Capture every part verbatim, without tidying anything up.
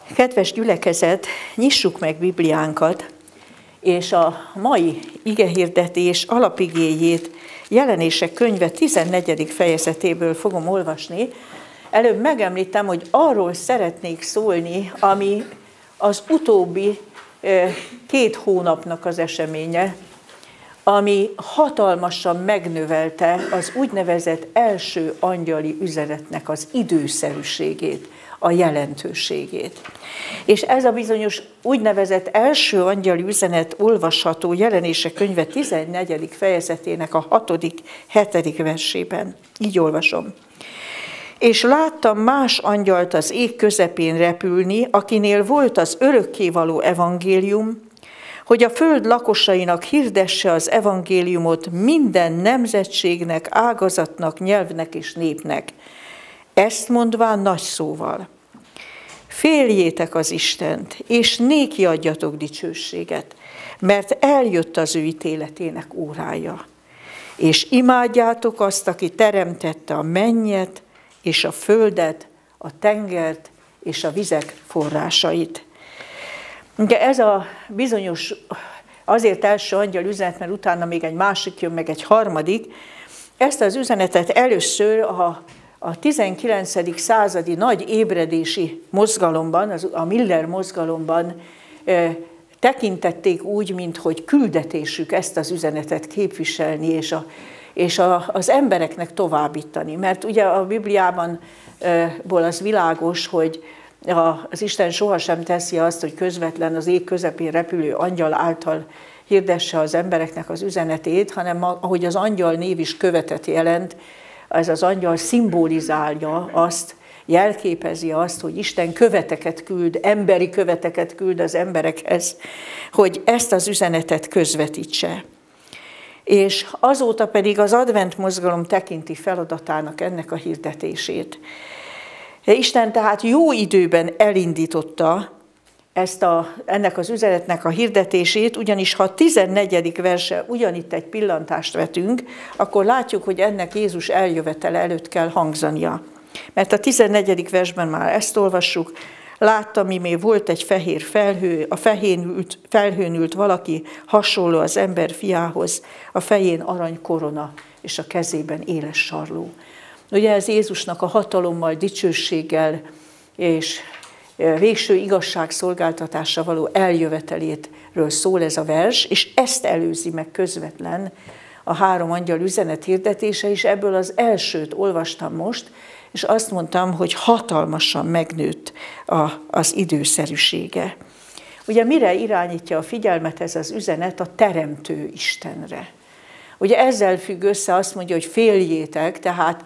Kedves gyülekezet, nyissuk meg Bibliánkat, és a mai igehirdetés alapigéjét Jelenések könyve tizennegyedik fejezetéből fogom olvasni. Előbb megemlítem, hogy arról szeretnék szólni, ami az utóbbi két hónapnak az eseménye, ami hatalmasan megnövelte az úgynevezett első angyali üzenetnek az időszerűségét, a jelentőségét. És ez a bizonyos úgynevezett első angyali üzenet olvasható Jelenések könyve tizennegyedik fejezetének a hatodik, hetedik versében. Így olvasom. És láttam más angyalt az ég közepén repülni, akinél volt az örökkévaló evangélium, hogy a föld lakosainak hirdesse az evangéliumot minden nemzetségnek, ágazatnak, nyelvnek és népnek. Ezt mondván nagy szóval. Féljétek az Istent, és néki adjatok dicsőséget, mert eljött az ő ítéletének órája. És imádjátok azt, aki teremtette a mennyet, és a földet, a tengert, és a vizek forrásait. De ez a bizonyos, azért első angyal üzenet, mert utána még egy másik jön, meg egy harmadik, ezt az üzenetet először a, a tizenkilencedik századi nagy ébredési mozgalomban, az, a Miller mozgalomban e, tekintették úgy, minthogy küldetésük ezt az üzenetet képviselni, és, a, és a, az embereknek továbbítani. Mert ugye a Bibliában e, ból az világos, hogy az Isten sohasem teszi azt, hogy közvetlen az ég közepén repülő angyal által hirdesse az embereknek az üzenetét, hanem ahogy az angyal név is követet jelent, ez az angyal szimbolizálja azt, jelképezi azt, hogy Isten követeket küld, emberi követeket küld az emberekhez, hogy ezt az üzenetet közvetítse. És azóta pedig az advent mozgalom tekinti feladatának ennek a hirdetését. Isten tehát jó időben elindította ezt a, ennek az üzenetnek a hirdetését, ugyanis ha a tizennegyedik verse ugyanitt egy pillantást vetünk, akkor látjuk, hogy ennek Jézus eljövetele előtt kell hangzania. Mert a tizennegyedik versben már ezt olvassuk, láttam, imé volt egy fehér felhő, a felhőn ült, felhőn ült valaki hasonló az ember fiához, a fején aranykorona és a kezében éles sarló. Ugye ez Jézusnak a hatalommal, dicsőséggel és végső igazságszolgáltatásra való eljöveteléről szól ez a vers, és ezt előzi meg közvetlen a három angyal üzenet hirdetése, és ebből az elsőt olvastam most, és azt mondtam, hogy hatalmasan megnőtt a, az időszerűsége. Ugye mire irányítja a figyelmet ez az üzenet? A teremtő Istenre. Ugye ezzel függ össze, azt mondja, hogy féljétek, tehát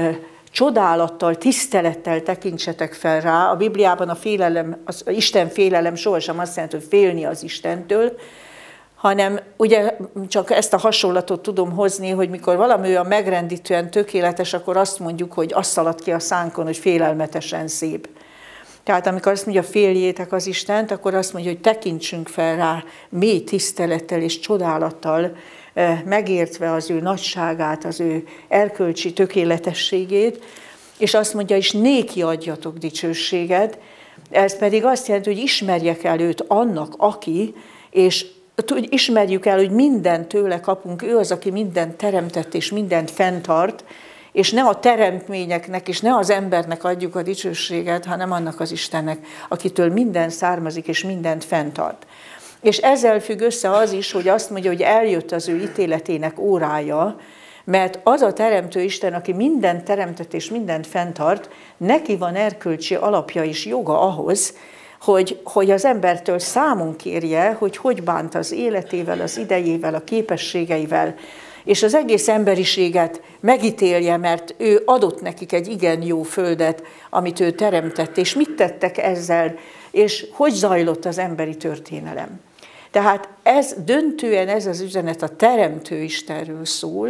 csodálattal, tisztelettel tekintsetek fel rá. A Bibliában a félelem, az Isten félelem sohasem azt jelenti, hogy félni az Istentől, hanem ugye csak ezt a hasonlatot tudom hozni, hogy mikor valami olyan megrendítően tökéletes, akkor azt mondjuk, hogy azt szalad ki a szánkon, hogy félelmetesen szép. Tehát amikor azt mondja, féljétek az Istent, akkor azt mondja, hogy tekintsünk fel rá mély tisztelettel és csodálattal, megértve az ő nagyságát, az ő erkölcsi tökéletességét, és azt mondja, és néki adjatok dicsőséget, ez pedig azt jelenti, hogy ismerjek el őt annak, aki, és ismerjük el, hogy mindent tőle kapunk, ő az, aki mindent teremtett és mindent fenntart, és ne a teremtményeknek, és ne az embernek adjuk a dicsőséget, hanem annak az Istennek, akitől minden származik és mindent fenntart. És ezzel függ össze az is, hogy azt mondja, hogy eljött az ő ítéletének órája, mert az a teremtő Isten, aki mindent teremtett és mindent fenntart, neki van erkölcsi alapja és joga ahhoz, hogy, hogy az embertől számon kérje, hogy hogy bánt az életével, az idejével, a képességeivel, és az egész emberiséget megítélje, mert ő adott nekik egy igen jó földet, amit ő teremtett, és mit tettek ezzel, és hogy zajlott az emberi történelem. Tehát ez döntően ez az üzenet a Teremtő Istenről szól,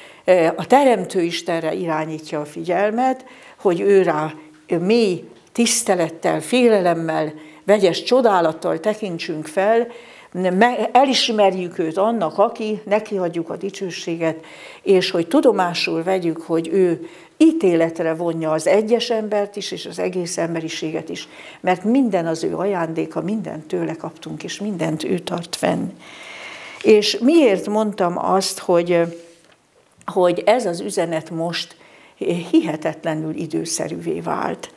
a Teremtő Istenre irányítja a figyelmet, hogy ő rá mély tisztelettel, félelemmel, vegyes csodálattal tekintsünk fel, elismerjük őt annak, aki, neki adjuk a dicsőséget, és hogy tudomásul vegyük, hogy ő ítéletre vonja az egyes embert is, és az egész emberiséget is, mert minden az ő ajándéka, mindent tőle kaptunk, és mindent ő tart fenn. És miért mondtam azt, hogy, hogy ez az üzenet most hihetetlenül időszerűvé vált?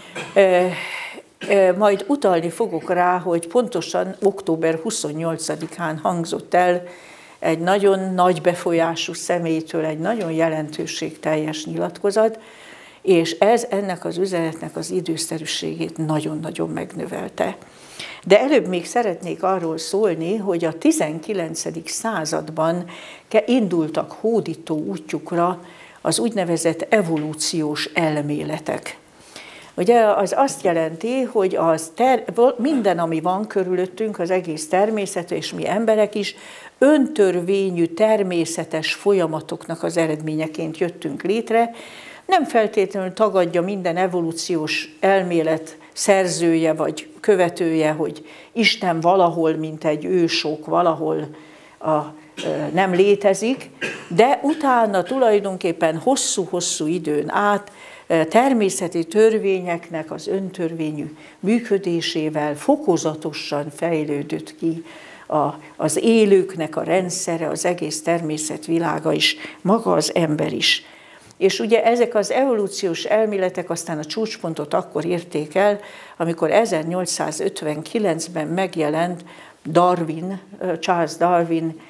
Majd utalni fogok rá, hogy pontosan október huszonnyolcadikán hangzott el egy nagyon nagy befolyású személytől egy nagyon jelentőségteljes nyilatkozat, és ez ennek az üzenetnek az időszerűségét nagyon-nagyon megnövelte. De előbb még szeretnék arról szólni, hogy a tizenkilencedik században indultak hódító útjukra az úgynevezett evolúciós elméletek. Ugye az azt jelenti, hogy az ter- minden, ami van körülöttünk, az egész természet, és mi emberek is, öntörvényű természetes folyamatoknak az eredményeként jöttünk létre. Nem feltétlenül tagadja minden evolúciós elmélet szerzője vagy követője, hogy Isten valahol, mint egy ősok, valahol a, nem létezik, de utána tulajdonképpen hosszú-hosszú időn át természeti törvényeknek az öntörvényű működésével fokozatosan fejlődött ki a, az élőknek a rendszere, az egész természetvilága is, maga az ember is. És ugye ezek az evolúciós elméletek aztán a csúcspontot akkor érték el, amikor ezernyolcszázötvenkilencben megjelent Darwin, Charles Darwin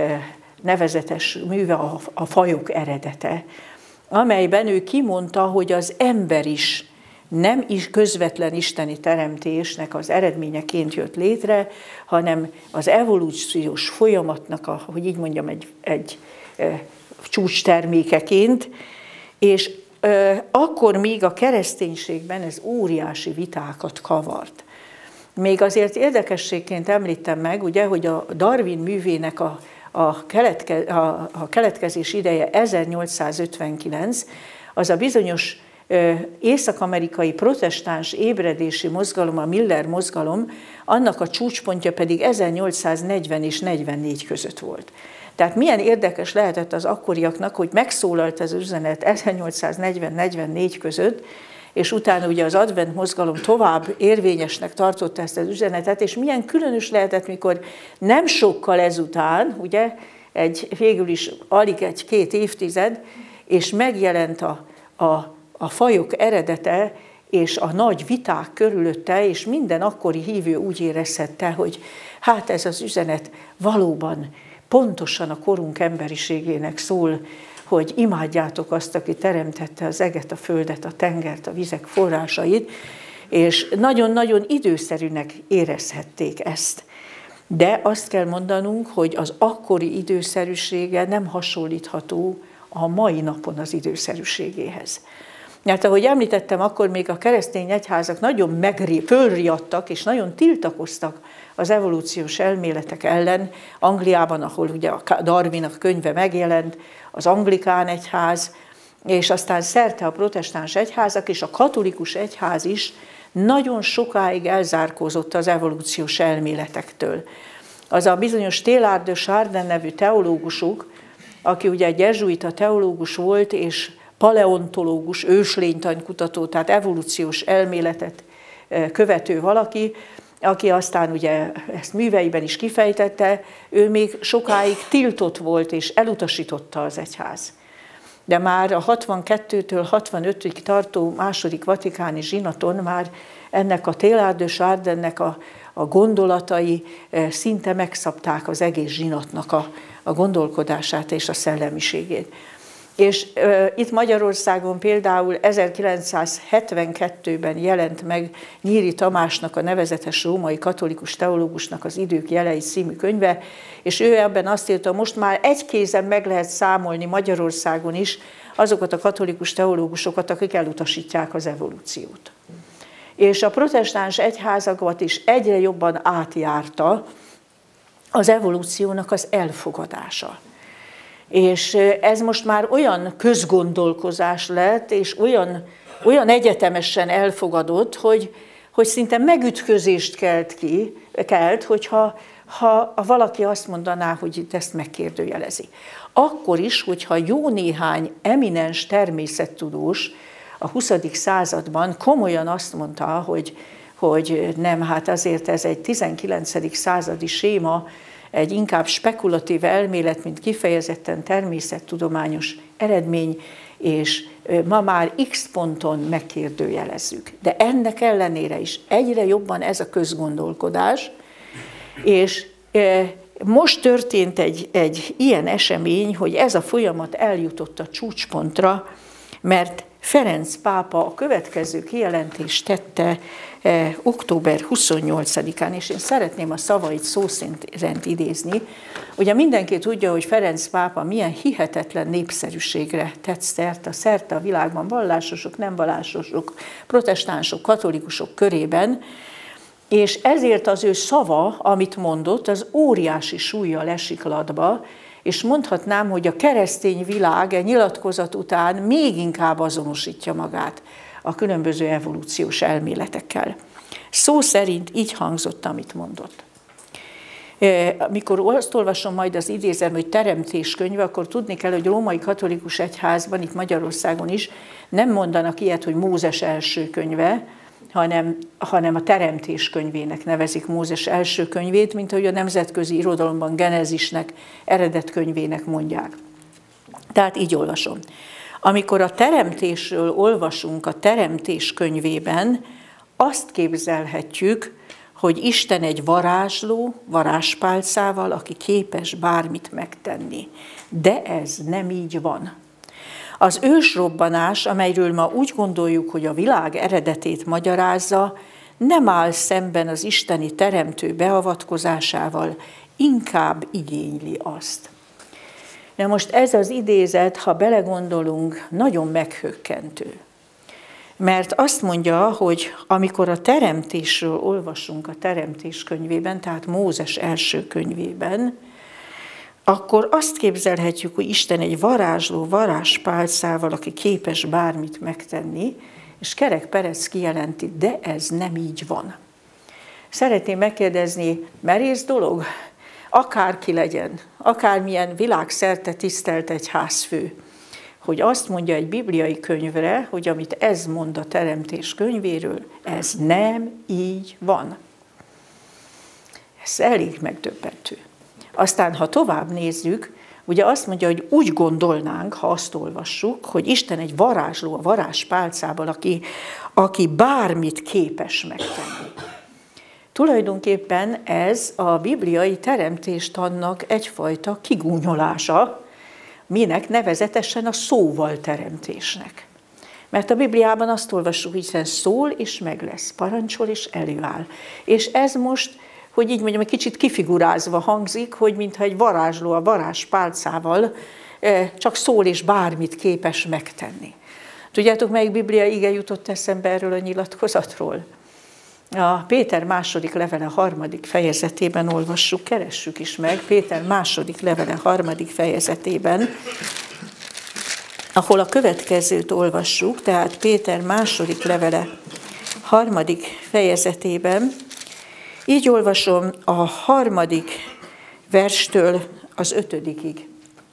nevezetes műve, a Fajok eredete, amelyben ő kimondta, hogy az ember is nem is közvetlen isteni teremtésnek az eredményeként jött létre, hanem az evolúciós folyamatnak, a, hogy így mondjam, egy, egy e, csúcstermékeként, és e, akkor még a kereszténységben ez óriási vitákat kavart. Még azért érdekességként említem meg, ugye, hogy a Darwin művének a A, keletke, a, a keletkezés ideje ezernyolcszázötvenkilenc, az a bizonyos észak-amerikai protestáns ébredési mozgalom, a Miller mozgalom, annak a csúcspontja pedig ezernyolcszáznegyven és negyvennégy között volt. Tehát milyen érdekes lehetett az akkoriaknak, hogy megszólalt ez az üzenet ezernyolcszáznegyven-negyvennégy között, és utána ugye az advent mozgalom tovább érvényesnek tartotta ezt az üzenetet, és milyen különös lehetett, mikor nem sokkal ezután, ugye, egy, végül is alig egy-két évtized, és megjelent a, a, a fajok eredete, és a nagy viták körülötte, és minden akkori hívő úgy érezhette, hogy hát ez az üzenet valóban pontosan a korunk emberiségének szól, hogy imádjátok azt, aki teremtette az eget, a földet, a tengert, a vizek forrásait, és nagyon-nagyon időszerűnek érezhették ezt. De azt kell mondanunk, hogy az akkori időszerűsége nem hasonlítható a mai napon az időszerűségéhez. Mert ahogy említettem, akkor még a keresztény egyházak nagyon megré, fölriadtak, és nagyon tiltakoztak az evolúciós elméletek ellen. Angliában, ahol ugye a Darwin a könyve megjelent, az anglikán egyház, és aztán szerte a protestáns egyházak, és a katolikus egyház is nagyon sokáig elzárkózott az evolúciós elméletektől. Az a bizonyos Teilhard de Chardin nevű teológusuk, aki ugye egy jezsuita teológus volt, és paleontológus, őslénytankutató, tehát evolúciós elméletet követő valaki, aki aztán ugye ezt műveiben is kifejtette, ő még sokáig tiltott volt, és elutasította az egyház. De már a hatvankettőtől hatvanötig tartó második vatikáni zsinaton már ennek a Teilhard de Chardinnek a, a gondolatai szinte megszabták az egész zsinatnak a, a gondolkodását és a szellemiségét. És uh, itt Magyarországon például ezerkilencszázhetvenkettőben jelent meg Nyíri Tamásnak, a nevezetes római katolikus teológusnak az Idők jelei című könyve, és ő ebben azt írta, most már egy kézen meg lehet számolni Magyarországon is azokat a katolikus teológusokat, akik elutasítják az evolúciót. És a protestáns egyházakat is egyre jobban átjárta az evolúciónak az elfogadása. És ez most már olyan közgondolkozás lett, és olyan, olyan egyetemesen elfogadott, hogy, hogy szinte megütközést kelt ki, kelt, hogyha ha valaki azt mondaná, hogy itt ezt megkérdőjelezi. Akkor is, hogyha jó néhány eminens természettudós a huszadik században komolyan azt mondta, hogy, hogy nem, hát azért ez egy tizenkilencedik századi séma, egy inkább spekulatív elmélet, mint kifejezetten természettudományos eredmény, és ma már X ponton megkérdőjelezzük. De ennek ellenére is egyre jobban ez a közgondolkodás, és most történt egy, egy ilyen esemény, hogy ez a folyamat eljutott a csúcspontra, mert Ferenc pápa a következő kijelentést tette eh, október huszonnyolcadikán, és én szeretném a szavait szó szerint idézni. Ugye mindenki tudja, hogy Ferenc pápa milyen hihetetlen népszerűségre tett szert a szerte a világban, vallásosok, nem vallásosok, protestánsok, katolikusok körében, és ezért az ő szava, amit mondott, az óriási súllyal esik latba, és mondhatnám, hogy a keresztény világ egy nyilatkozat után még inkább azonosítja magát a különböző evolúciós elméletekkel. Szó szerint így hangzott, amit mondott. Amikor azt olvasom majd az idézem, hogy teremtés könyve, akkor tudni kell, hogy római katolikus egyházban, itt Magyarországon is nem mondanak ilyet, hogy Mózes első könyve, hanem, hanem a teremtés könyvének nevezik Mózes első könyvét, mint ahogy a nemzetközi irodalomban Genezisnek, eredetkönyvének mondják. Tehát így olvasom. Amikor a teremtésről olvasunk a teremtés könyvében, azt képzelhetjük, hogy Isten egy varázsló, varázspálcával, aki képes bármit megtenni. De ez nem így van. Az ősrobbanás, amelyről ma úgy gondoljuk, hogy a világ eredetét magyarázza, nem áll szemben az isteni teremtő beavatkozásával, inkább igényli azt. Na most ez az idézet, ha belegondolunk, nagyon meghökkentő. Mert azt mondja, hogy amikor a teremtésről olvasunk a teremtés könyvében, tehát Mózes első könyvében, akkor azt képzelhetjük, hogy Isten egy varázsló, varázspálcával, aki képes bármit megtenni, és Kerek Perez kijelenti, de ez nem így van. Szeretném megkérdezni, merész dolog? Akárki legyen, akármilyen világszerte tisztelt egyházfő, hogy azt mondja egy bibliai könyvre, hogy amit ez mond a teremtés könyvéről, ez nem így van. Ez elég megdöbbentő. Aztán, ha tovább nézzük, ugye azt mondja, hogy úgy gondolnánk, ha azt olvassuk, hogy Isten egy varázsló, a varázspálcával, aki, aki bármit képes megtenni. Tulajdonképpen ez a bibliai teremtéstannak egyfajta kigúnyolása, minek nevezetesen a szóval teremtésnek. Mert a Bibliában azt olvassuk, hogy Isten szól és meg lesz, parancsol és előáll. És ez most, hogy így mondjam, egy kicsit kifigurázva hangzik, hogy mintha egy varázsló a varázspálcával csak szól és bármit képes megtenni. Tudjátok, melyik bibliai ige jutott eszembe erről a nyilatkozatról? A Péter második levele harmadik fejezetében olvassuk, keressük is meg, Péter második levele harmadik fejezetében, ahol a következőt olvassuk, tehát Péter második levele harmadik fejezetében, így olvasom a harmadik verstől az ötödikig.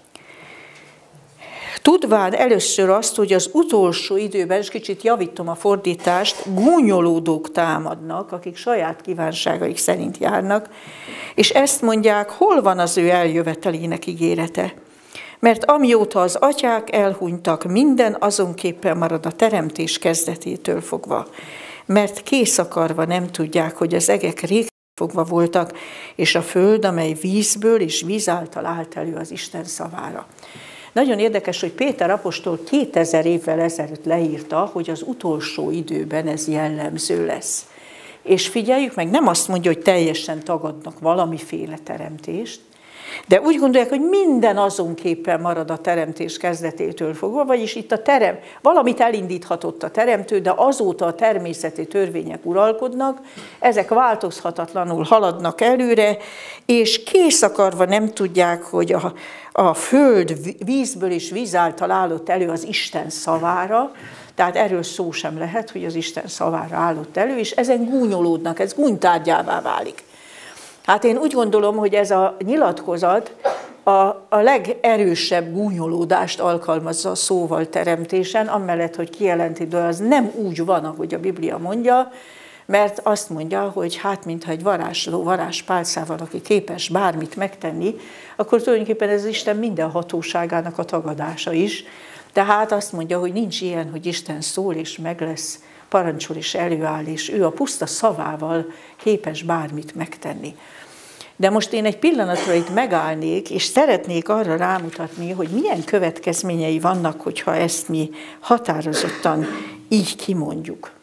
Tudván először azt, hogy az utolsó időben, és kicsit javítom a fordítást, gúnyolódók támadnak, akik saját kívánságaik szerint járnak, és ezt mondják, hol van az ő eljövetelének ígérete. Mert amióta az atyák elhunytak, minden azonképpen marad a teremtés kezdetétől fogva. Mert kész akarva nem tudják, hogy az egek rég fogva voltak, és a föld, amely vízből és víz által állt elő az Isten szavára. Nagyon érdekes, hogy Péter apostol kétezer évvel ezelőtt leírta, hogy az utolsó időben ez jellemző lesz. És figyeljük meg, nem azt mondja, hogy teljesen tagadnak valamiféle teremtést, De úgy gondolják, hogy minden azonképpen marad a teremtés kezdetétől fogva, vagyis itt a terem, valamit elindíthatott a teremtő, de azóta a természeti törvények uralkodnak, ezek változhatatlanul haladnak előre, és kész akarva nem tudják, hogy a, a föld vízből és víz által állott elő az Isten szavára, tehát erről szó sem lehet, hogy az Isten szavára állott elő, és ezen gúnyolódnak, ez gúnytárgyává válik. Hát én úgy gondolom, hogy ez a nyilatkozat a, a legerősebb gúnyolódást alkalmazza a szóval teremtésen, amellett, hogy kijelenti, de az nem úgy van, ahogy a Biblia mondja, mert azt mondja, hogy hát mintha egy varázsló varázspálcával, aki képes bármit megtenni, akkor tulajdonképpen ez Isten minden hatóságának a tagadása is. Tehát azt mondja, hogy nincs ilyen, hogy Isten szól és meg lesz, parancsol és előáll, és ő a puszta szavával képes bármit megtenni. De most én egy pillanatra itt megállnék, és szeretnék arra rámutatni, hogy milyen következményei vannak, hogyha ezt mi határozottan így kimondjuk.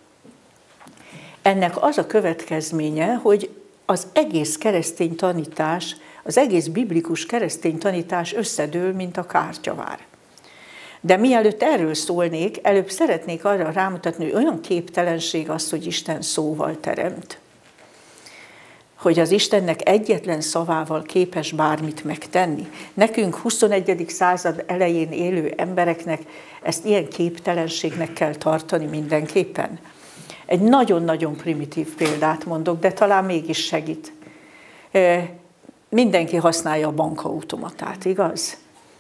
Ennek az a következménye, hogy az egész keresztény tanítás, az egész biblikus keresztény tanítás összedől, mint a kártyavár. De mielőtt erről szólnék, előbb szeretnék arra rámutatni, hogy olyan képtelenség az, hogy Isten szóval teremt. Hogy az Istennek egyetlen szavával képes bármit megtenni. Nekünk huszonegyedik század elején élő embereknek ezt ilyen képtelenségnek kell tartani mindenképpen. Egy nagyon-nagyon primitív példát mondok, de talán mégis segít. Mindenki használja a bankautomatát, igaz?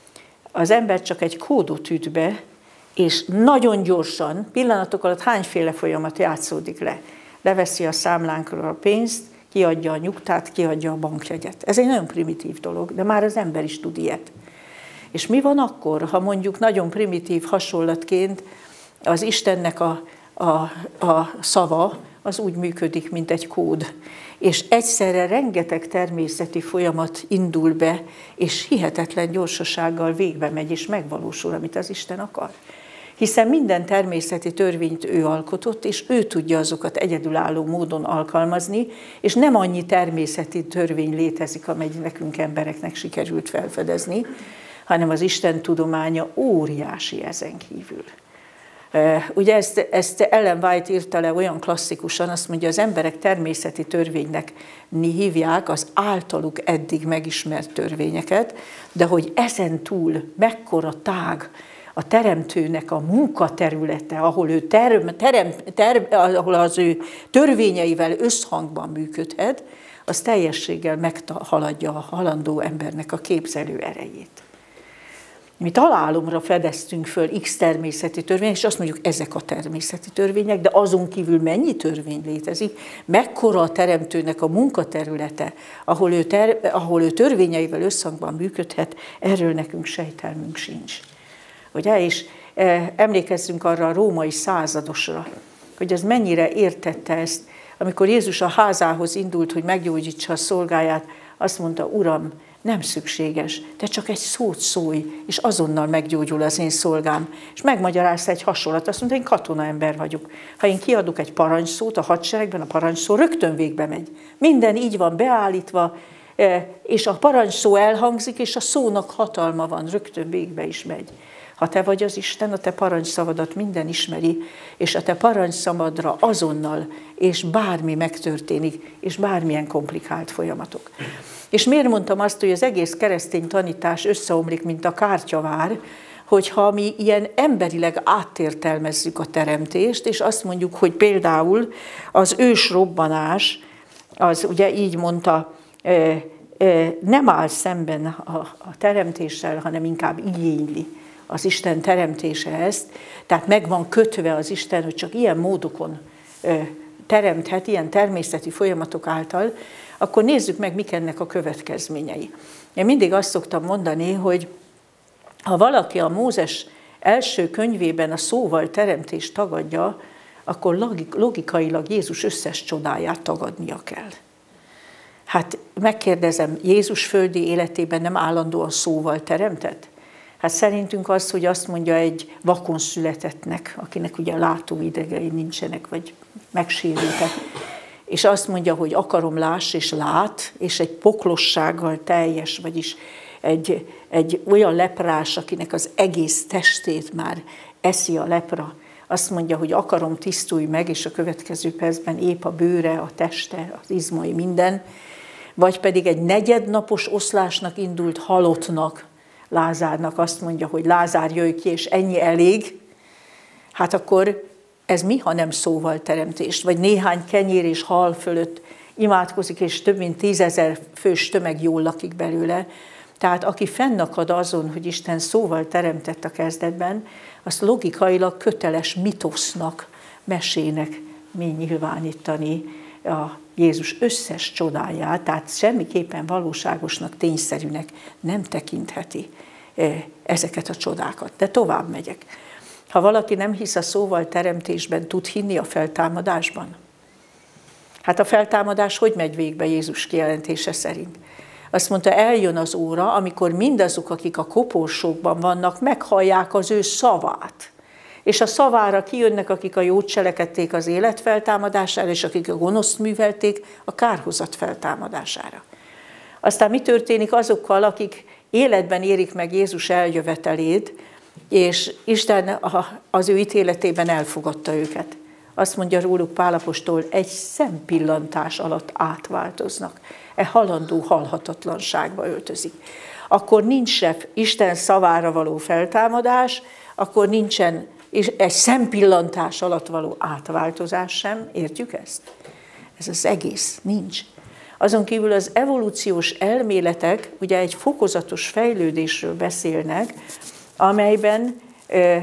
Az ember csak egy kódot üt be, és nagyon gyorsan, pillanatok alatt hányféle folyamat játszódik le. Leveszi a számlánkról a pénzt, kiadja a nyugtát, kiadja a bankjegyet. Ez egy nagyon primitív dolog, de már az ember is tud ilyet. És mi van akkor, ha mondjuk nagyon primitív hasonlatként az Istennek a, a, a szava az úgy működik, mint egy kód, és egyszerre rengeteg természeti folyamat indul be, és hihetetlen gyorsasággal végbe megy, és megvalósul, amit az Isten akar. Hiszen minden természeti törvényt ő alkotott, és ő tudja azokat egyedülálló módon alkalmazni, és nem annyi természeti törvény létezik, amely nekünk embereknek sikerült felfedezni, hanem az Isten tudománya óriási ezen kívül. Ugye ezt, ezt Ellen White írta le olyan klasszikusan, azt mondja, az emberek természeti törvénynek hívják az általuk eddig megismert törvényeket, de hogy ezen túl mekkora tág a teremtőnek a munkaterülete, ahol, ő term, terem, term, ahol az ő törvényeivel összhangban működhet, az teljességgel meghaladja a halandó embernek a képzelő erejét. Mi találomra fedeztünk föl X természeti törvényt, és azt mondjuk, ezek a természeti törvények, de azon kívül mennyi törvény létezik, mekkora a teremtőnek a munkaterülete, ahol ő, ter, ahol ő törvényeivel összhangban működhet, erről nekünk sejtelmünk sincs. Ugye? És e, emlékezzünk arra a római századosra, hogy az mennyire értette ezt, amikor Jézus a házához indult, hogy meggyógyítsa a szolgáját, azt mondta, Uram, nem szükséges, te csak egy szót szólj, és azonnal meggyógyul az én szolgám. És megmagyarázta egy hasonlat, azt mondta, én katonaember vagyok. Ha én kiadok egy parancsszót a hadseregben, a parancsszó rögtön végbe megy. Minden így van beállítva, és a parancsszó elhangzik, és a szónak hatalma van, rögtön végbe is megy. Ha te vagy az Isten, a te parancsszavadat minden ismeri, és a te parancsszavadra azonnal, és bármi megtörténik, és bármilyen komplikált folyamatok. És miért mondtam azt, hogy az egész keresztény tanítás összeomlik, mint a kártyavár, hogyha mi ilyen emberileg átértelmezzük a teremtést, és azt mondjuk, hogy például az ősrobbanás, az ugye így mondta, nem áll szemben a teremtéssel, hanem inkább igényli az Isten teremtése ezt, tehát meg van kötve az Isten, hogy csak ilyen módokon teremthet, ilyen természeti folyamatok által, akkor nézzük meg, mik ennek a következményei. Én mindig azt szoktam mondani, hogy ha valaki a Mózes első könyvében a szóval teremtést tagadja, akkor logikailag Jézus összes csodáját tagadnia kell. Hát megkérdezem, Jézus földi életében nem állandóan szóval teremtett? Hát szerintünk az, hogy azt mondja egy vakon születettnek, akinek ugye látóidegei nincsenek, vagy megsérültek, és azt mondja, hogy akarom, láss és lát, és egy poklossággal teljes, vagyis egy, egy olyan leprás, akinek az egész testét már eszi a lepra, azt mondja, hogy akarom, tisztulj meg, és a következő percben épp a bőre, a teste, az izmai, minden, vagy pedig egy negyednapos oszlásnak indult halottnak, Lázárnak azt mondja, hogy Lázár, jöjj ki, és ennyi elég, hát akkor ez mi, ha nem szóval teremtés? Vagy néhány kenyér és hal fölött imádkozik, és több mint tízezer fős tömeg jól lakik belőle. Tehát aki fennakad azon, hogy Isten szóval teremtett a kezdetben, azt logikailag köteles mitosznak, mesének mi nyilvánítani a Jézus összes csodáját, tehát semmiképpen valóságosnak, tényszerűnek nem tekintheti ezeket a csodákat. De tovább megyek. Ha valaki nem hisz a szóval teremtésben, tud hinni a feltámadásban? Hát a feltámadás hogy megy végbe Jézus kijelentése szerint? Azt mondta, eljön az óra, amikor mindazok, akik a koporsókban vannak, meghallják az ő szavát. És a szavára kijönnek, akik a jót cselekedték az élet feltámadására, és akik a gonoszt művelték a kárhozat feltámadására. Aztán mi történik azokkal, akik életben érik meg Jézus eljövetelét, és Isten az ő ítéletében elfogadta őket. Azt mondja róluk Pál apostol, egy szempillantás alatt átváltoznak. E halandó halhatatlanságba öltözik. Akkor nincs se Isten szavára való feltámadás, akkor nincsen egy szempillantás alatt való átváltozás sem. Értjük ezt? Ez az egész nincs. Azon kívül az evolúciós elméletek ugye egy fokozatos fejlődésről beszélnek, amelyben, eh,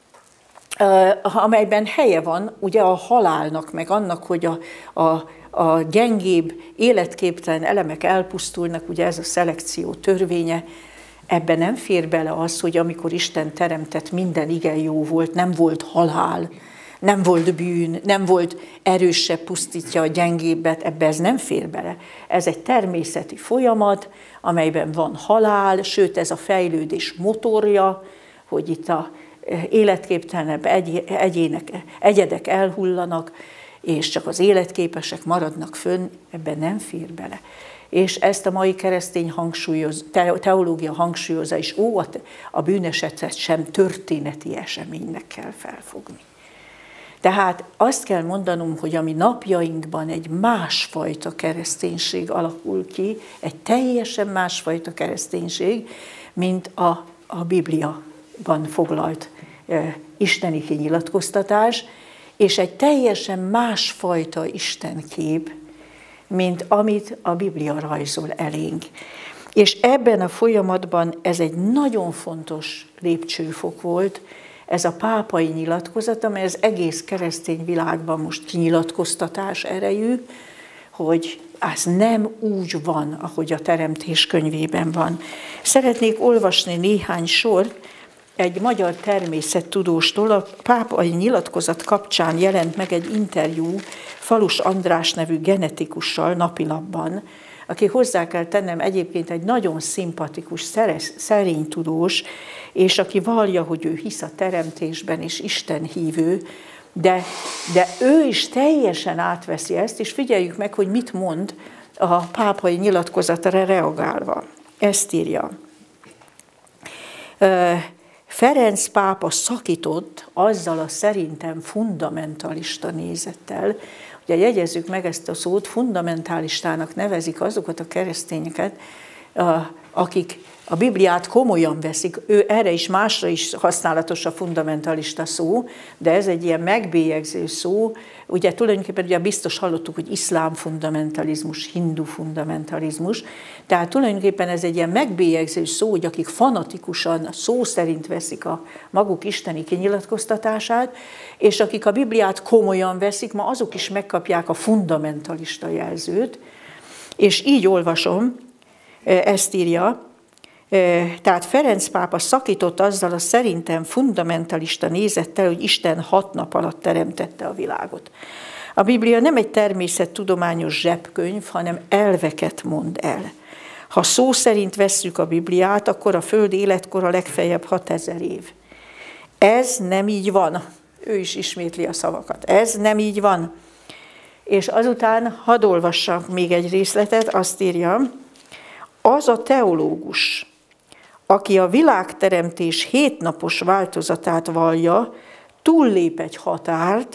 eh, amelyben helye van ugye a halálnak, meg annak, hogy a, a, a gyengébb, életképtelen elemek elpusztulnak, ugye ez a szelekció törvénye. Ebben nem fér bele az, hogy amikor Isten teremtett, minden igen jó volt, nem volt halál, nem volt bűn, nem volt erősebb, pusztítja a gyengébbet, ebbe ez nem fér bele. Ez egy természeti folyamat, amelyben van halál, sőt ez a fejlődés motorja, hogy itt az életképtelenebb egyének, egyedek elhullanak, és csak az életképesek maradnak fönn, ebben nem fér bele. És ezt a mai keresztény hangsúlyoz, teológia hangsúlyozza, és ó, a bűnesetet sem történeti eseménynek kell felfogni. Tehát azt kell mondanom, hogy ami napjainkban egy másfajta kereszténység alakul ki, egy teljesen másfajta kereszténység, mint a, a Bibliában foglalt e, isteni kinyilatkoztatás, és egy teljesen másfajta istenkép, mint amit a Biblia rajzol elénk. És ebben a folyamatban ez egy nagyon fontos lépcsőfok volt, ez a pápai nyilatkozat, amely az egész keresztény világban most kinyilatkoztatás erejű, hogy az nem úgy van, ahogy a Teremtés könyvében van. Szeretnék olvasni néhány sort egy magyar természettudóstól. A pápai nyilatkozat kapcsán jelent meg egy interjú Falus András nevű genetikussal napilapban, aki hozzá kell tennem egyébként egy nagyon szimpatikus, szerény tudós, és aki vallja, hogy ő hisz a teremtésben, és Isten hívő, de, de ő is teljesen átveszi ezt, és figyeljük meg, hogy mit mond a pápai nyilatkozatra reagálva. Ezt írja. Ferenc pápa szakított azzal a szerintem fundamentalista nézettel, ugye jegyezzük meg ezt a szót, fundamentalistának nevezik azokat a keresztényeket, akik a Bibliát komolyan veszik, ő erre is, másra is használatos a fundamentalista szó, de ez egy ilyen megbélyegző szó. Ugye tulajdonképpen ugye biztos hallottuk, hogy iszlám fundamentalizmus, hindu fundamentalizmus, tehát tulajdonképpen ez egy ilyen megbélyegző szó, hogy akik fanatikusan szó szerint veszik a maguk isteni kinyilatkoztatását, és akik a Bibliát komolyan veszik, ma azok is megkapják a fundamentalista jelzőt, és így olvasom, ezt írja, tehát Ferenc pápa szakított azzal a szerintem fundamentalista nézettel, hogy Isten hat nap alatt teremtette a világot. A Biblia nem egy természettudományos zsebkönyv, hanem elveket mond el. Ha szó szerint vesszük a Bibliát, akkor a Föld életkora legfeljebb hatezer év. Ez nem így van. Ő is ismétli a szavakat. Ez nem így van. És azután hadd olvassak még egy részletet, azt írja, az a teológus, aki a világteremtés hétnapos változatát vallja, túllép egy határt,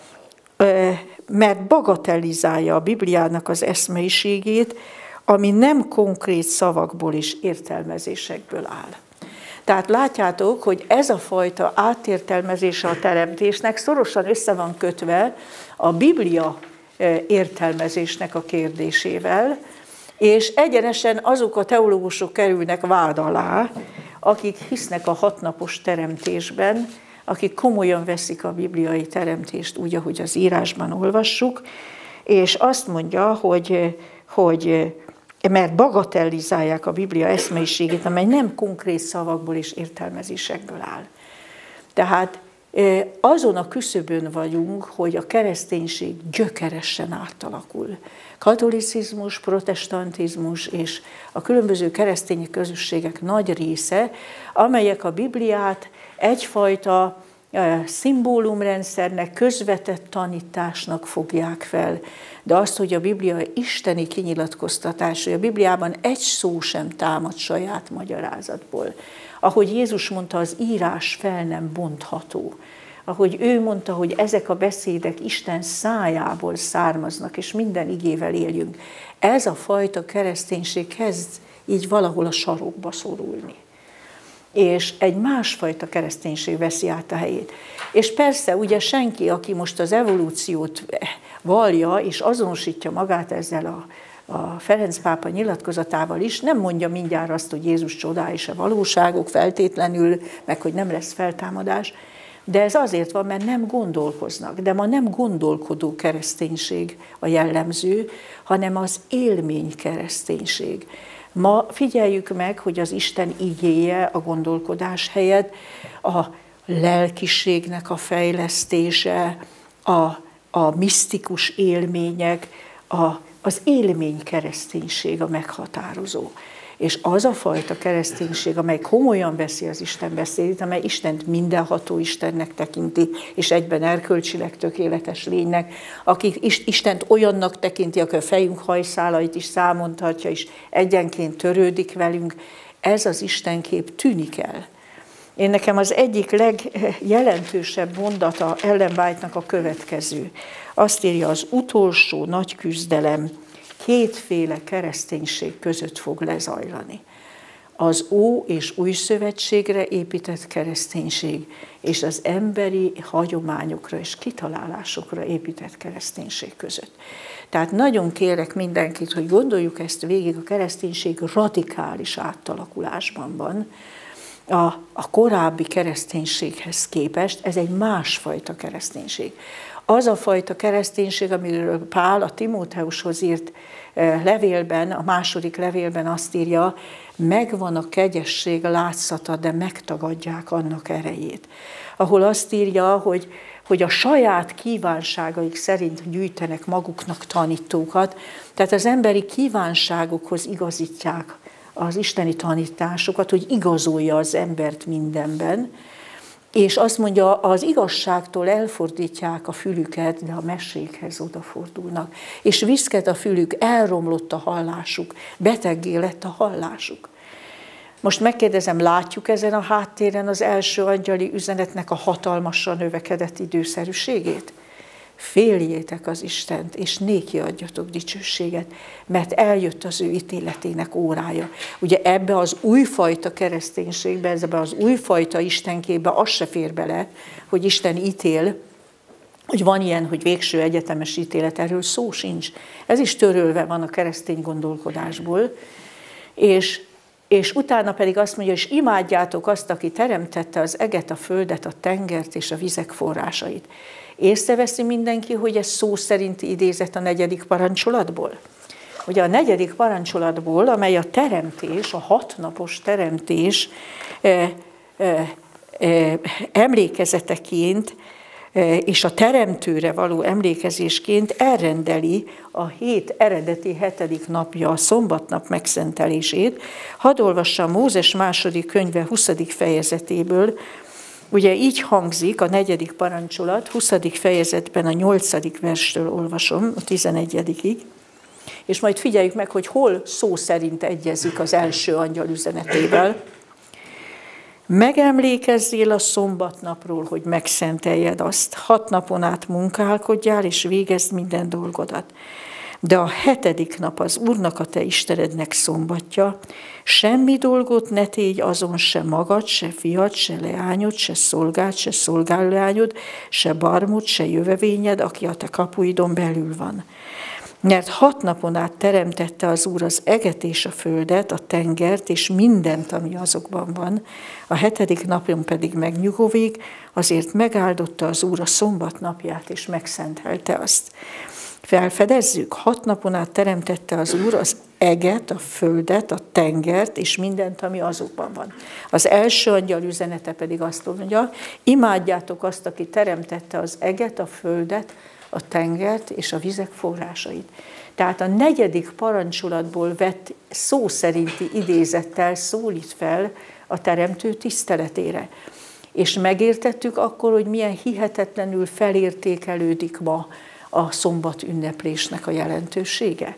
mert bagatelizálja a Bibliának az eszmeiségét, ami nem konkrét szavakból és értelmezésekből áll. Tehát látjátok, hogy ez a fajta átértelmezése a teremtésnek szorosan össze van kötve a Biblia értelmezésnek a kérdésével, és egyenesen azok a teológusok kerülnek vád alá, akik hisznek a hatnapos teremtésben, akik komolyan veszik a bibliai teremtést úgy, ahogy az írásban olvassuk, és azt mondja, hogy, hogy mert bagatellizálják a Biblia eszmeiségét, amely nem konkrét szavakból és értelmezésekből áll. Tehát azon a küszöbön vagyunk, hogy a kereszténység gyökeresen átalakul. Katolicizmus, protestantizmus és a különböző keresztény közösségek nagy része, amelyek a Bibliát egyfajta szimbólumrendszernek, közvetett tanításnak fogják fel. De azt, hogy a Biblia isteni kinyilatkoztatás, hogy a Bibliában egy szó sem támad saját magyarázatból. Ahogy Jézus mondta, az írás fel nem bontható. Ahogy ő mondta, hogy ezek a beszédek Isten szájából származnak, és minden igével éljünk. Ez a fajta kereszténység kezd így valahol a sarokba szorulni. És egy másfajta kereszténység veszi át a helyét. És persze, ugye senki, aki most az evolúciót vallja, és azonosítja magát ezzel a, a Ferenc pápa nyilatkozatával is, nem mondja mindjárt azt, hogy Jézus csodái és a valóságok feltétlenül, meg hogy nem lesz feltámadás, de ez azért van, mert nem gondolkoznak. De ma nem gondolkodó kereszténység a jellemző, hanem az élmény kereszténység. Ma figyeljük meg, hogy az Isten igéje a gondolkodás helyett a lelkiségnek a fejlesztése, a, a misztikus élmények, a, az élmény kereszténység a meghatározó. És az a fajta kereszténység, amely komolyan veszi az Isten beszédét, amely Istent mindenható Istennek tekinti, és egyben erkölcsileg tökéletes lénynek, aki Istent olyannak tekinti, aki a fejünk hajszálait is számon tartja, és egyenként törődik velünk, ez az Istenkép tűnik el. Én nekem az egyik legjelentősebb mondata Ellen White-nak a következő. Azt írja, az utolsó nagy küzdelem kétféle kereszténység között fog lezajlani. Az Ó és Új Szövetségre épített kereszténység, és az emberi hagyományokra és kitalálásokra épített kereszténység között. Tehát nagyon kérek mindenkit, hogy gondoljuk ezt végig, a kereszténység radikális átalakulásban van. A, a korábbi kereszténységhez képest ez egy másfajta kereszténység. Az a fajta kereszténység, amiről Pál a Timóteushoz írt levélben, a második levélben azt írja, megvan a kegyesség látszata, de megtagadják annak erejét. Ahol azt írja, hogy, hogy a saját kívánságaik szerint gyűjtenek maguknak tanítókat, tehát az emberi kívánságokhoz igazítják az isteni tanításokat, hogy igazolja az embert mindenben, és azt mondja, az igazságtól elfordítják a fülüket, de a mesékhez odafordulnak. És viszket a fülük, elromlott a hallásuk, beteggé lett a hallásuk. Most megkérdezem, látjuk ezen a háttéren az első angyali üzenetnek a hatalmasan növekedett időszerűségét? Féljétek az Istent, és néki adjatok dicsőséget, mert eljött az ő ítéletének órája. Ugye ebbe az újfajta kereszténységbe, ebbe az újfajta istenképbe az se fér bele, hogy Isten ítél, hogy van ilyen, hogy végső egyetemes ítélet, erről szó sincs. Ez is törölve van a keresztény gondolkodásból, és És utána pedig azt mondja, és imádjátok azt, aki teremtette az eget, a földet, a tengert és a vizek forrásait. Észreveszi mindenki, hogy ez szó szerinti idézet a negyedik parancsolatból? Ugye a negyedik parancsolatból, amely a teremtés, a hatnapos teremtés eh, eh, eh, emlékezeteként és a teremtőre való emlékezésként elrendeli a hét eredeti hetedik napja, a szombatnap megszentelését. Hadd olvassam Mózes második könyve huszadik fejezetéből ugye így hangzik a negyedik parancsolat, huszadik fejezetben a nyolcadik verstől olvasom, a tizenegyedikig, és majd figyeljük meg, hogy hol szó szerint egyezik az első angyal üzenetével. Megemlékezzél a szombatnapról, hogy megszenteljed azt. Hat napon át munkálkodjál, és végezd minden dolgodat. De a hetedik nap az Úrnak, a te Istenednek szombatja, semmi dolgot ne tégy azon, se magad, se fiad, se leányod, se szolgád, se szolgálleányod, se barmod, se jövevényed, aki a te kapuidon belül van. Mert hat napon át teremtette az Úr az eget és a földet, a tengert és mindent, ami azokban van, a hetedik napon pedig megnyugovik, azért megáldotta az Úr a szombat napját és megszentelte azt. Felfedezzük, hat napon át teremtette az Úr az eget, a földet, a tengert és mindent, ami azokban van. Az első angyal üzenete pedig azt mondja, imádjátok azt, aki teremtette az eget, a földet, a tengert és a vizek forrásait. Tehát a negyedik parancsolatból vett szó szerinti idézettel szólít fel a teremtő tiszteletére. És megértettük akkor, hogy milyen hihetetlenül felértékelődik ma a szombat ünneplésnek a jelentősége.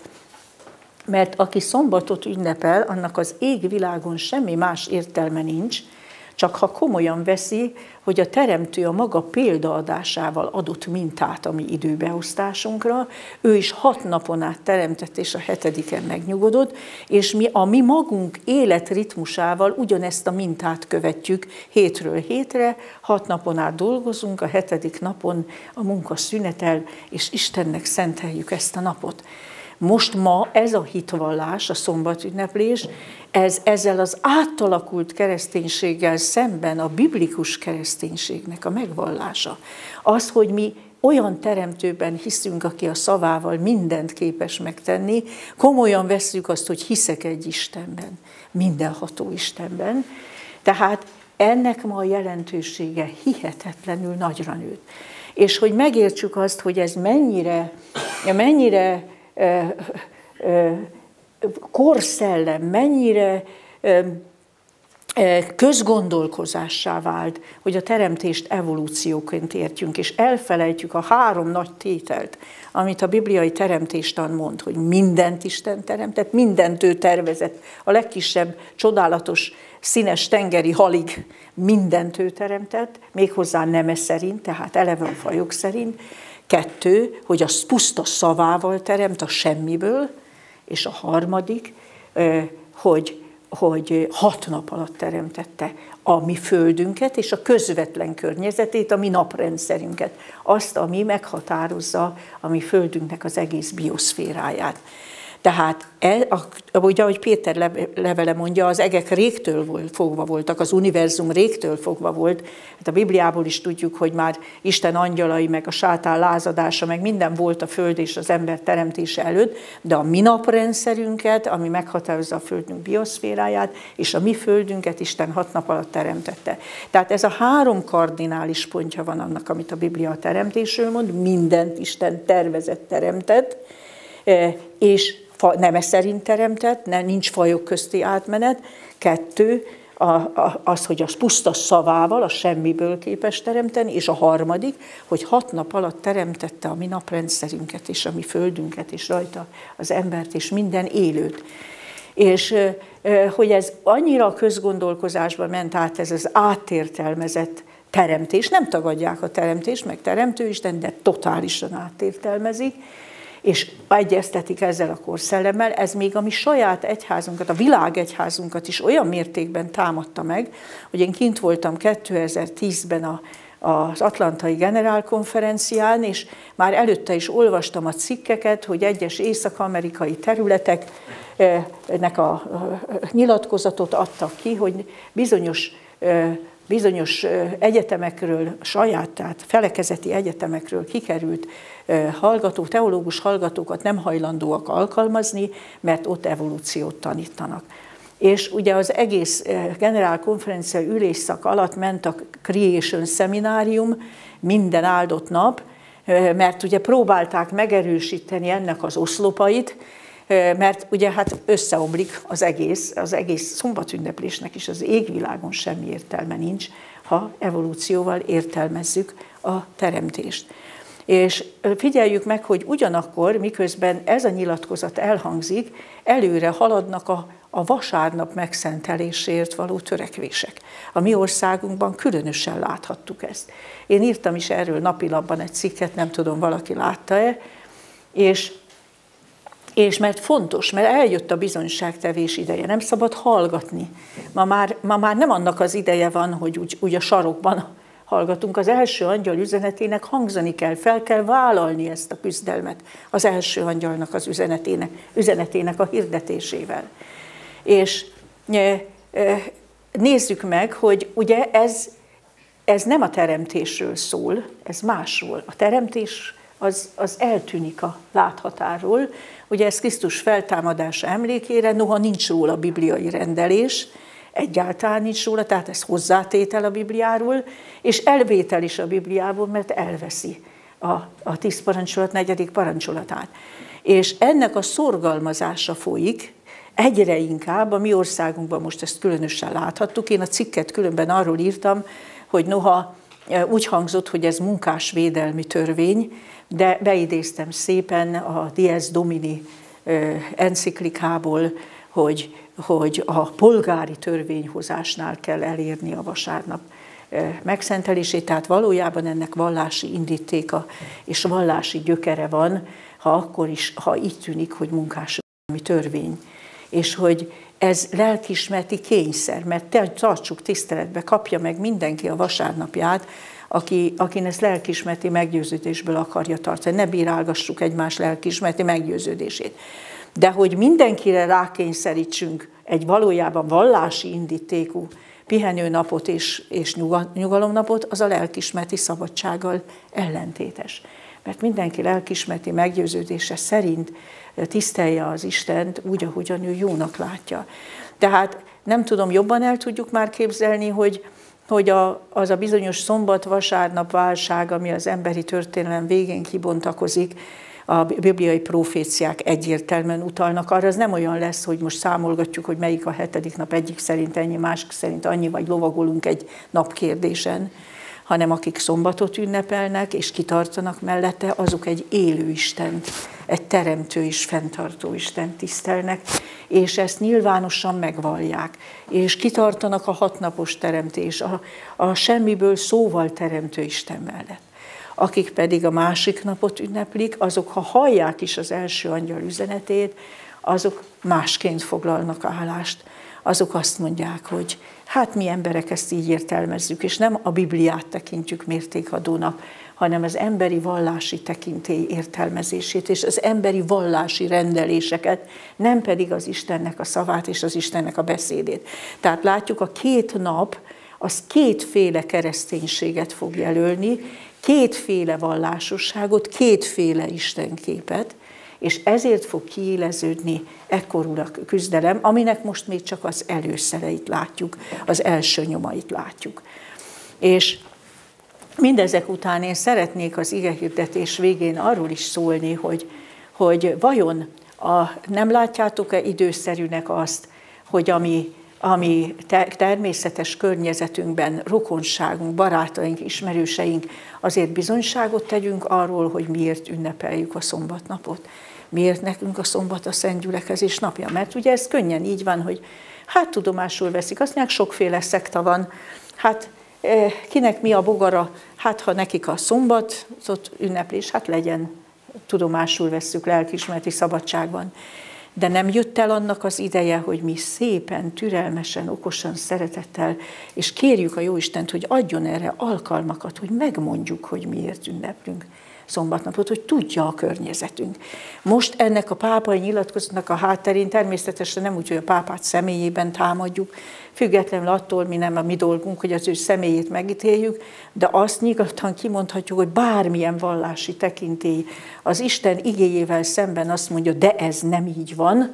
Mert aki szombatot ünnepel, annak az égvilágon semmi más értelme nincs, csak ha komolyan veszi, hogy a teremtő a maga példaadásával adott mintát a mi időbeosztásunkra, ő is hat napon át teremtett, és a hetediken megnyugodott, és mi a mi magunk életritmusával ugyanezt a mintát követjük hétről hétre, hat napon át dolgozunk, a hetedik napon a munka szünetel, és Istennek szenteljük ezt a napot. Most ma ez a hitvallás, a szombatünneplés, ez ezzel az átalakult kereszténységgel szemben a biblikus kereszténységnek a megvallása. Az, hogy mi olyan teremtőben hiszünk, aki a szavával mindent képes megtenni, komolyan vesszük azt, hogy hiszek egy Istenben, mindenható Istenben. Tehát ennek ma a jelentősége hihetetlenül nagyra nőtt. És hogy megértsük azt, hogy ez mennyire, mennyire korszellem, mennyire közgondolkozássá vált, hogy a teremtést evolúcióként értjünk, és elfelejtjük a három nagy tételt, amit a bibliai teremtéstan mond, hogy mindent Isten teremtett, mindent ő tervezett, a legkisebb csodálatos színes tengeri halig mindent ő teremtett, méghozzá neme szerint, tehát eleve a fajok szerint. Kettő, hogy az puszta szavával teremt a semmiből, és a harmadik, hogy, hogy hat nap alatt teremtette a mi földünket, és a közvetlen környezetét, a mi naprendszerünket, azt, ami meghatározza a mi földünknek az egész bioszféráját. Tehát, ugye, ahogy Péter levele mondja, az egek régtől fogva voltak, az univerzum régtől fogva volt. Hát a Bibliából is tudjuk, hogy már Isten angyalai, meg a sátán lázadása, meg minden volt a föld és az ember teremtése előtt, de a mi naprendszerünket, ami meghatározza a földünk bioszféráját, és a mi földünket Isten hat nap alatt teremtette. Tehát ez a három kardinális pontja van annak, amit a Biblia a teremtésről mond, mindent Isten tervezett, teremtett, és neme szerint teremtett, nem, nincs fajok közti átmenet. Kettő, a, a, az, hogy az puszta szavával, a semmiből képes teremteni, és a harmadik, hogy hat nap alatt teremtette a mi naprendszerünket, és a mi földünket, és rajta az embert, és minden élőt. És hogy ez annyira a közgondolkozásba ment át, ez az átértelmezett teremtés, nem tagadják a teremtést, meg teremtőisten, de totálisan átértelmezik, és egyeztetik ezzel a korszellemmel, ez még a mi saját egyházunkat, a világegyházunkat is olyan mértékben támadta meg, hogy én kint voltam kétezer-tízben a, az Atlantai Generálkonferencián, és már előtte is olvastam a cikkeket, hogy egyes észak-amerikai területeknek a nyilatkozatot adtak ki, hogy bizonyos bizonyos egyetemekről, saját, tehát felekezeti egyetemekről kikerült hallgatók, teológus hallgatókat nem hajlandóak alkalmazni, mert ott evolúciót tanítanak. És ugye az egész generálkonferencia ülésszak alatt ment a Creation szeminárium minden áldott nap, mert ugye próbálták megerősíteni ennek az oszlopait, mert ugye hát összeomlik az egész, az egész szombatünneplésnek is az égvilágon semmi értelme nincs, ha evolúcióval értelmezzük a teremtést. És figyeljük meg, hogy ugyanakkor, miközben ez a nyilatkozat elhangzik, előre haladnak a, a vasárnap megszenteléséért való törekvések. A mi országunkban különösen láthattuk ezt. Én írtam is erről napilapban egy cikket, nem tudom, valaki látta-e, és, és mert fontos, mert eljött a bizonyságtevés ideje, nem szabad hallgatni. Ma már, ma már nem annak az ideje van, hogy úgy, úgy a sarokban hallgatunk. Az első angyal üzenetének hangzani kell, fel kell vállalni ezt a küzdelmet az első angyalnak az üzenetének, üzenetének a hirdetésével. És nézzük meg, hogy ugye ez, ez nem a teremtésről szól, ez másról. A teremtés az, az eltűnik a láthatáról. Ugye ez Krisztus feltámadása emlékére, noha nincs róla bibliai rendelés, egyáltalán nincs róla, tehát ez hozzátétel a Bibliáról, és elvétel is a Bibliából, mert elveszi a, a tíz parancsolat negyedik parancsolatát. És ennek a szorgalmazása folyik, egyre inkább, a mi országunkban most ezt különösen láthattuk. Én a cikket különben arról írtam, hogy noha úgy hangzott, hogy ez munkásvédelmi törvény, de beidéztem szépen a Dies Domini enciklikából, hogy, hogy a polgári törvényhozásnál kell elérni a vasárnap megszentelését, tehát valójában ennek vallási indítéka és vallási gyökere van, ha akkor is, ha így tűnik, hogy munkásvédelmi törvény. És hogy ez lelkiismereti kényszer, mert tartsuk tiszteletbe, kapja meg mindenki a vasárnapját, aki, akin ezt lelkiismereti meggyőződésből akarja tartani. Ne bírálgassuk egymás lelkiismereti meggyőződését. De hogy mindenkire rákényszerítsünk egy valójában vallási indítékú pihenőnapot és, és nyugalomnapot, az a lelkiismereti szabadsággal ellentétes. Mert mindenki lelkiismereti meggyőződése szerint tisztelje az Istent úgy, ahogyan ő jónak látja. Tehát nem tudom, jobban el tudjuk már képzelni, hogy, hogy a, az a bizonyos szombat-vasárnap válság, ami az emberi történelem végén kibontakozik, a bibliai proféciák egyértelműen utalnak arra, az nem olyan lesz, hogy most számolgatjuk, hogy melyik a hetedik nap, egyik szerint ennyi, másik szerint annyi, vagy lovagolunk egy napkérdésen, hanem akik szombatot ünnepelnek és kitartanak mellette, azok egy élő Istent, egy teremtő és fenntartó Istent tisztelnek, és ezt nyilvánosan megvallják, és kitartanak a hatnapos teremtés, a, a semmiből szóval teremtő Isten mellett. Akik pedig a másik napot ünneplik, azok, ha hallják is az első angyal üzenetét, azok másként foglalnak állást. Azok azt mondják, hogy hát mi emberek ezt így értelmezzük, és nem a Bibliát tekintjük mértékadónak, hanem az emberi vallási tekintély értelmezését, és az emberi vallási rendeléseket, nem pedig az Istennek a szavát és az Istennek a beszédét. Tehát látjuk, a két nap, az kétféle kereszténységet fog jelölni, kétféle vallásosságot, kétféle istenképet, és ezért fog kiéleződni ekkorul a küzdelem, aminek most még csak az előszereit látjuk, az első nyomait látjuk. És mindezek után én szeretnék az igehirdetés végén arról is szólni, hogy, hogy vajon a, nem látjátok-e időszerűnek azt, hogy ami, ami természetes környezetünkben, rokonságunk, barátaink, ismerőseink, azért bizonyságot tegyünk arról, hogy miért ünnepeljük a szombatnapot. Miért nekünk a szombat a Szent Gyülekezés napja? Mert ugye ez könnyen így van, hogy hát tudomásul veszik, azt mondják, sokféle szekta van, hát kinek mi a bogara, hát ha nekik a szombatot ünneplés, hát legyen, tudomásul vesszük lelkiismereti szabadságban. De nem jött el annak az ideje, hogy mi szépen, türelmesen, okosan, szeretettel, és kérjük a Jóistent, hogy adjon erre alkalmakat, hogy megmondjuk, hogy miért ünneplünk szombatnapot, hogy tudja a környezetünk. Most ennek a pápai nyilatkozatnak a hátterén természetesen nem úgy, hogy a pápát személyében támadjuk, függetlenül attól, mi nem a mi dolgunk, hogy az ő személyét megítéljük, de azt nyugodtan kimondhatjuk, hogy bármilyen vallási tekintély az Isten igéjével szemben azt mondja, de ez nem így van,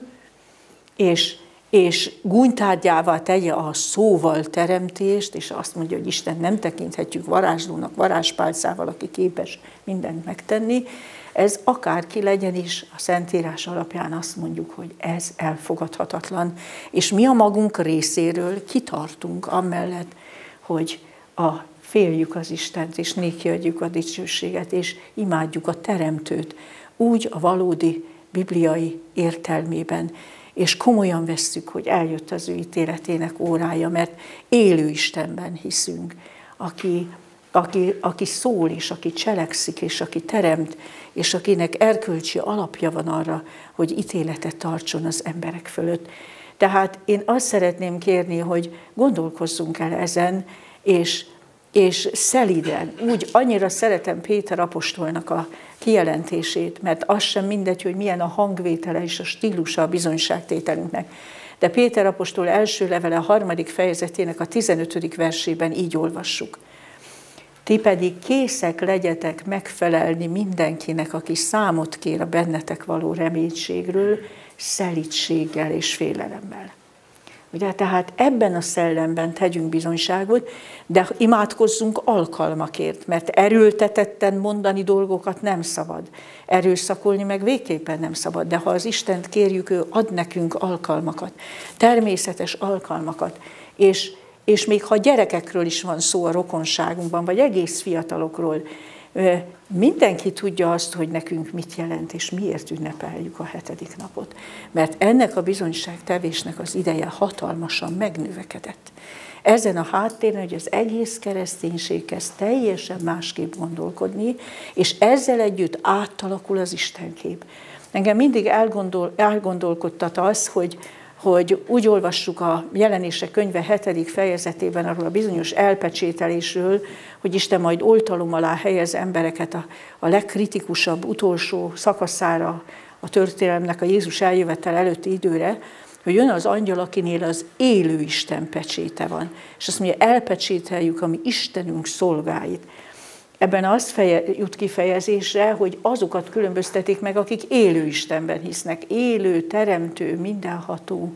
és, és gúnytárgyává tegye a szóval teremtést, és azt mondja, hogy Isten nem tekinthetjük varázslónak, varázspálcával, aki képes mindent megtenni, ez akárki legyen is, a Szentírás alapján azt mondjuk, hogy ez elfogadhatatlan, és mi a magunk részéről kitartunk amellett, hogy a féljük az Istent, és néki adjuk a dicsőséget, és imádjuk a Teremtőt, úgy a valódi bibliai értelmében, és komolyan vesszük, hogy eljött az ő ítéletének órája, mert élő Istenben hiszünk, aki, aki, aki szól, és aki cselekszik, és aki teremt, és akinek erkölcsi alapja van arra, hogy ítéletet tartson az emberek fölött. Tehát én azt szeretném kérni, hogy gondolkozzunk el ezen, és, és szelíden, úgy annyira szeretem Péter apostolnak a kijelentését, mert az sem mindegy, hogy milyen a hangvétele és a stílusa a bizonyságtételünknek. De Péter apostol első levele, a harmadik fejezetének a tizenötödik versében így olvassuk. Ti pedig készek legyetek megfelelni mindenkinek, aki számot kér a bennetek való reménységről, szelídséggel és félelemmel. Ugye, tehát ebben a szellemben tegyünk bizonyságot, de imádkozzunk alkalmakért, mert erőltetetten mondani dolgokat nem szabad. Erőszakolni meg végképpen nem szabad, de ha az Istent kérjük, ő ad nekünk alkalmakat, természetes alkalmakat, és, és még ha gyerekekről is van szó a rokonságunkban, vagy egész fiatalokról, mindenki tudja azt, hogy nekünk mit jelent, és miért ünnepeljük a hetedik napot. Mert ennek a bizonyságtevésnek az ideje hatalmasan megnövekedett. Ezen a háttéren, hogy az egész kereszténység kezd teljesen másképp gondolkodni, és ezzel együtt átalakul az Istenkép. Engem mindig elgondol, elgondolkodtat az, hogy hogy úgy olvassuk a Jelenések könyve hetedik fejezetében arról a bizonyos elpecsételésről, hogy Isten majd oltalom alá helyez embereket a, a legkritikusabb, utolsó szakaszára a történelemnek, a Jézus eljövetel előtti időre, hogy jön az angyal, akinél az élő Isten pecséte van. És azt mondja, elpecsételjük a mi Istenünk szolgáit. Ebben az feje, jut kifejezésre, hogy azokat különböztetik meg, akik élő Istenben hisznek. Élő, teremtő, mindenható,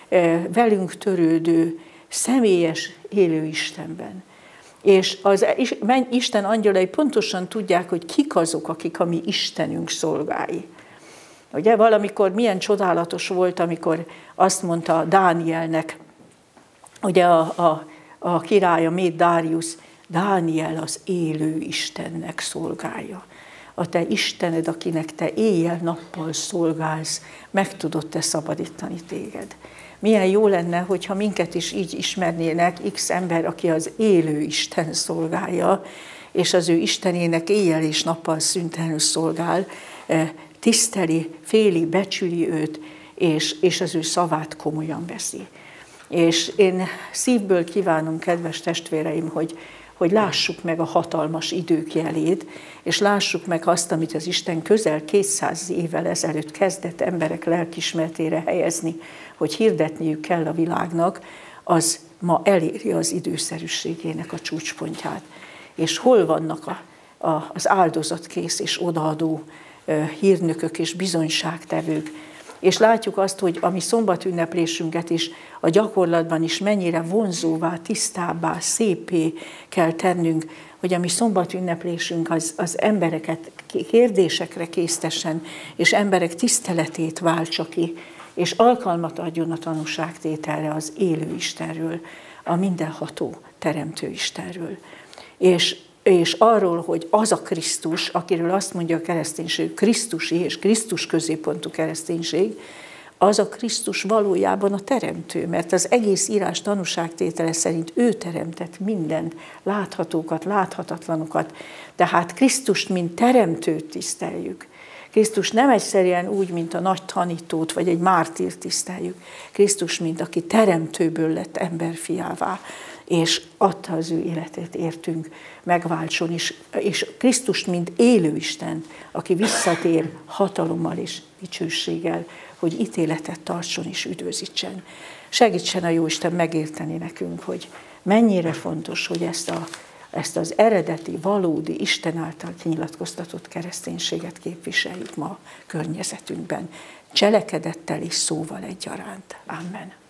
velünk törődő, személyes élő Istenben. És az Isten angyalai pontosan tudják, hogy kik azok, akik a mi Istenünk szolgái. Ugye valamikor milyen csodálatos volt, amikor azt mondta Dánielnek, ugye a, a, a király, a Méd Dáriusz, Dániel az élő Istennek szolgálja. A te Istened, akinek te éjjel-nappal szolgálsz, meg tudod te szabadítani téged. Milyen jó lenne, hogyha minket is így ismernének x ember, aki az élő Isten szolgálja, és az ő Istenének éjjel és nappal szüntelenül szolgál, tiszteli, féli, becsüli őt, és, és az ő szavát komolyan veszi. És én szívből kívánom, kedves testvéreim, hogy hogy lássuk meg a hatalmas idők jelét, és lássuk meg azt, amit az Isten közel kétszáz évvel ezelőtt kezdett emberek lelkiismeretére helyezni, hogy hirdetniük kell a világnak, az ma eléri az időszerűségének a csúcspontját. És hol vannak a, a, az áldozatkész és odaadó hírnökök és bizonyságtevők, és látjuk azt, hogy a mi szombatünneplésünket is a gyakorlatban is mennyire vonzóvá, tisztábbá, szépé kell tennünk, hogy a mi szombatünneplésünk az, az embereket kérdésekre késztessen, és emberek tiszteletét váltsa ki, és alkalmat adjon a tanúságtételre az élő Istenről, a mindenható teremtő Istenről. És és arról, hogy az a Krisztus, akiről azt mondja a kereszténység, Krisztusi és Krisztus középpontú kereszténység, az a Krisztus valójában a teremtő, mert az egész írás tanúságtétele szerint ő teremtett mindent, láthatókat, láthatatlanokat, tehát Krisztust, mint teremtőt tiszteljük. Krisztus nem egyszerűen úgy, mint a nagy tanítót, vagy egy mártírt tiszteljük. Krisztus, mint aki teremtőből lett emberfiává, és adta az ő életét értünk megváltson is, és Krisztust, mint élő Isten, aki visszatér hatalommal és dicsőséggel, hogy ítéletet tartson és üdvözítsen. Segítsen a Jóisten megérteni nekünk, hogy mennyire fontos, hogy ezt, a, ezt az eredeti, valódi, Isten által kinyilatkoztatott kereszténységet képviseljük ma a környezetünkben, cselekedettel és szóval egyaránt. Amen.